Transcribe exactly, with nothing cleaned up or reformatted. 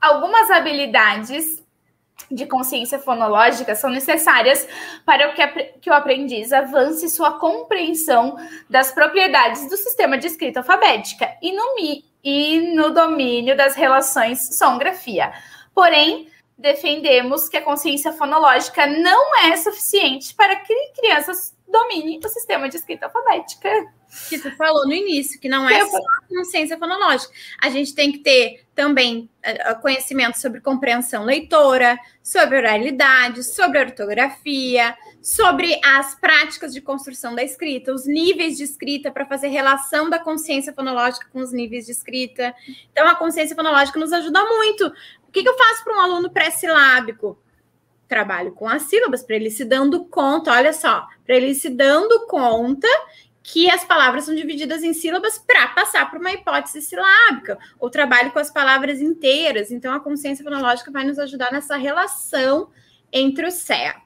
algumas habilidades de consciência fonológica são necessárias para que, que o aprendiz avance sua compreensão das propriedades do sistema de escrita alfabética e no, e no domínio das relações som-grafia. Porém, defendemos que a consciência fonológica não é suficiente para que crianças dominem o sistema de escrita alfabética. Que tu falou no início, que não é só a consciência fonológica. A gente tem que ter também uh, conhecimento sobre compreensão leitora, sobre oralidade, sobre ortografia, sobre as práticas de construção da escrita, os níveis de escrita para fazer relação da consciência fonológica com os níveis de escrita. Então, a consciência fonológica nos ajuda muito. O que, que eu faço para um aluno pré-silábico? Trabalho com as sílabas, para ele se dando conta, olha só, para ele se dando conta que as palavras são divididas em sílabas para passar por uma hipótese silábica, ou trabalho com as palavras inteiras. Então, a consciência fonológica vai nos ajudar nessa relação entre o C E A.